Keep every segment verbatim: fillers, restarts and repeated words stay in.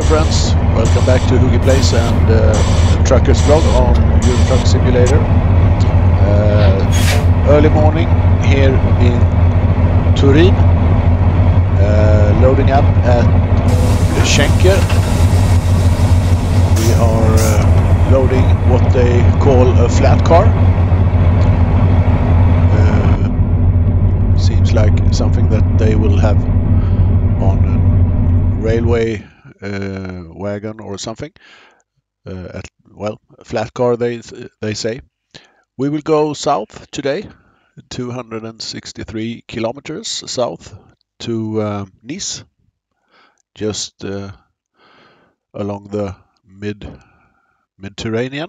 friends, welcome back to Hoogie Place and uh, the Truckers Vlog on Euro Truck Simulator. Uh, early morning here in Turin, uh, loading up at Schenker. We are uh, loading what they call a flat car. Uh, seems like something that they will have on a railway uh, wagon or something. Uh, at, well, a flat car they they say. We will go south today, two hundred sixty-three kilometers south to uh, Nice, just uh, along the mid Mediterranean,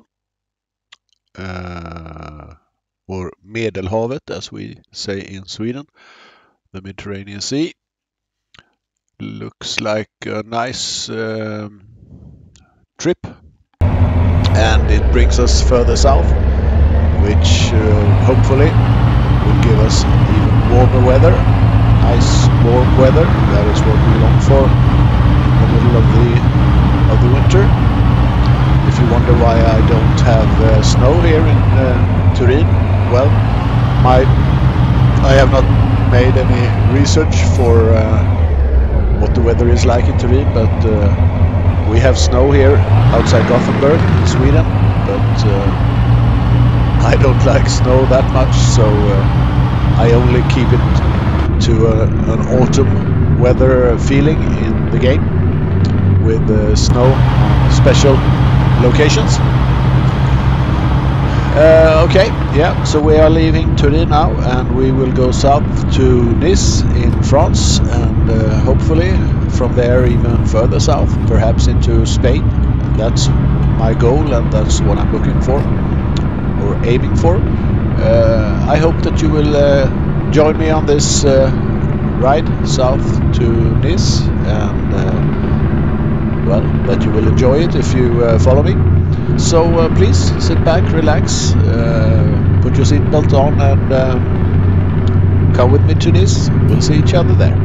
uh, or Medelhavet as we say in Sweden, the Mediterranean Sea. Looks like a nice um, trip, and it brings us further south, which uh, hopefully will give us even warmer weather, nice warm weather. That is what we long for in the middle of the of the winter. If you wonder why I don't have uh, snow here in uh, Turin, well, my I have not made any research for uh, what the weather is like in Turin, but uh, we have snow here outside Gothenburg, Sweden, but uh, I don't like snow that much, so uh, I only keep it to a, an autumn weather feeling in the game with uh, snow on special locations. Uh, okay, yeah, so we are leaving Turin now, and we will go south to Nice in France, and uh, hopefully from there even further south, perhaps into Spain. That's my goal, and that's what I'm looking for, or aiming for. Uh, I hope that you will uh, join me on this uh, ride south to Nice, and uh, well, that you will enjoy it if you uh, follow me. So uh, please sit back, relax, uh, put your seatbelt on, and uh, come with me to Nice. We'll see each other there.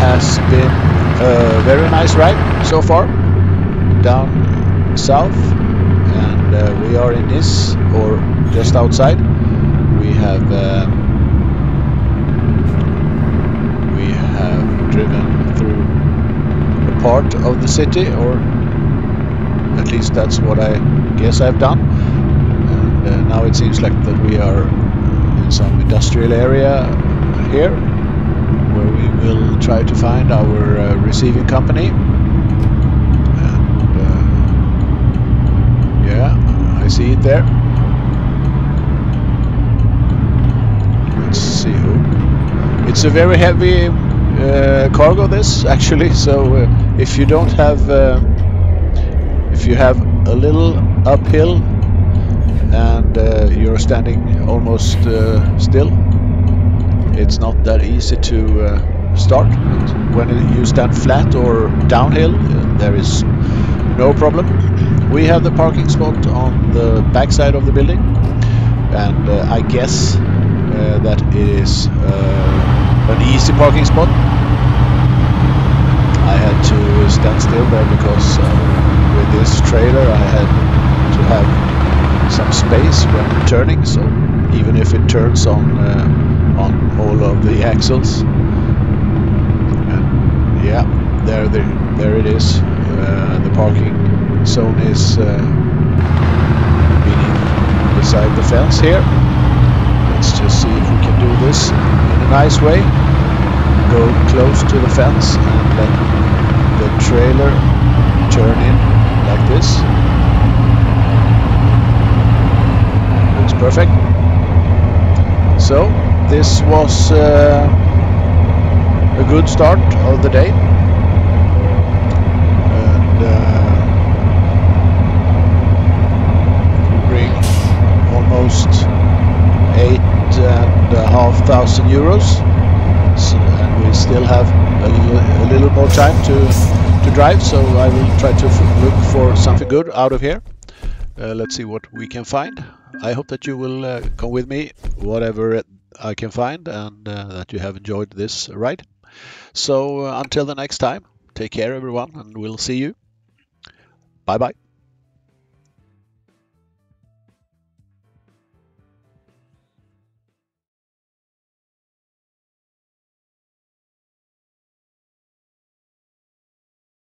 has been a very nice ride so far down south, and uh, we are in Nice, or just outside. We have uh, we have driven through a part of the city, or at least that's what I guess I've done. And uh, now it seems like that we are in some industrial area here, where we will try to find our uh, receiving company. And uh, yeah, I see it there. Let's see who. It's a very heavy uh, cargo, this, actually. So uh, if you don't have uh, if you have a little uphill and uh, you're standing almost uh, still, it's not that easy to uh, start. But when you stand flat or downhill, uh, there is no problem. We have the parking spot on the back side of the building, and uh, I guess uh, that it is uh, an easy parking spot. I had to stand still there because uh, with this trailer I had to have some space when turning, so even if it turns on uh, on all of the axles. And yeah, there there, there it is. Uh, the parking zone is uh, beneath, beside the fence here. Let's just see if we can do this in a nice way. Go close to the fence and let the trailer turn in like this. Looks perfect. So this was uh, a good start of the day, and uh, bring almost eight and a half thousand euros. So, and we still have a little, a little more time to to drive, so I will try to f look for something good out of here. Uh, let's see what we can find. I hope that you will uh, come with me, whatever I can find, and uh, that you have enjoyed this ride. So uh, until the next time, take care everyone, and we'll see you. Bye bye.